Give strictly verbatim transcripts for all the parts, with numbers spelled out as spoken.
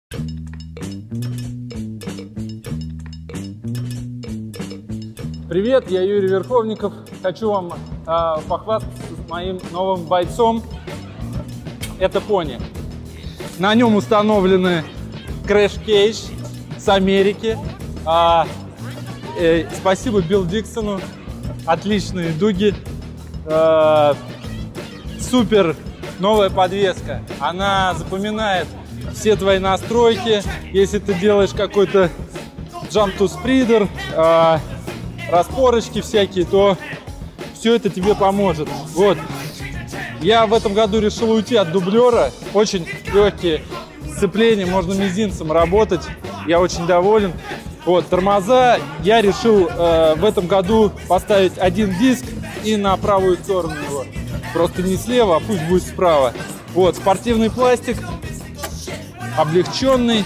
Привет, я Юрий Верховников. Хочу вам э, похвастаться моим новым бойцом. Это пони. На нем установлены Crash Cage с Америки. А, э, спасибо Билл Диксону. Отличные дуги. Э, супер новая подвеска. Она запоминает все твои настройки. Если ты делаешь какой-то jump to spreader, э, распорочки всякие, то все это тебе поможет. Вот. Я в этом году решил уйти от дублера. Очень легкие сцепления, можно мизинцем работать. Я очень доволен. Вот, тормоза я решил э, в этом году поставить один диск и на правую сторону его. Просто не слева, а пусть будет справа. Вот, спортивный пластик, облегченный.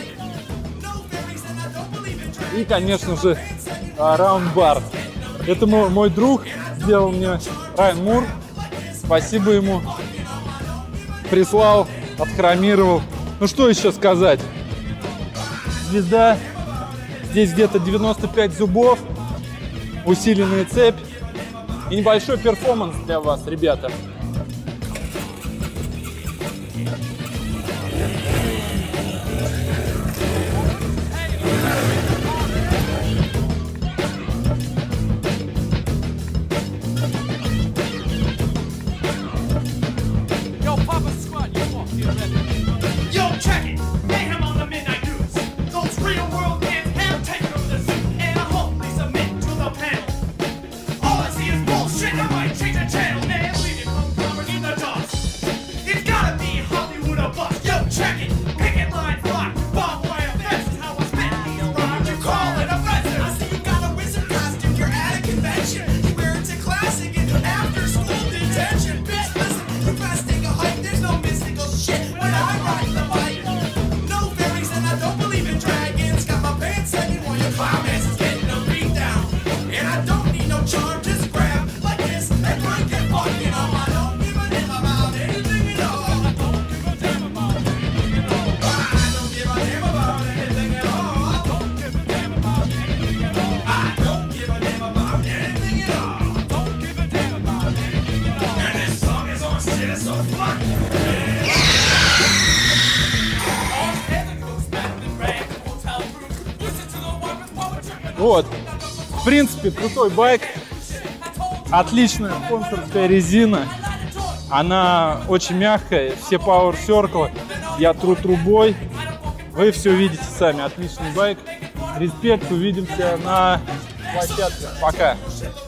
И, конечно же, раунд-бар. Это мой, мой друг сделал мне, Райан Мур. Спасибо ему. Прислал, отхромировал. Ну что еще сказать? Звезда. Здесь где-то девяносто пять зубов. Усиленная цепь. И небольшой перформанс для вас, ребята. Вот, в принципе, крутой байк, отличная спонсорская резина, она очень мягкая, все Power Circle, я тру трубой, вы все видите сами, отличный байк, респект, увидимся на площадке, пока.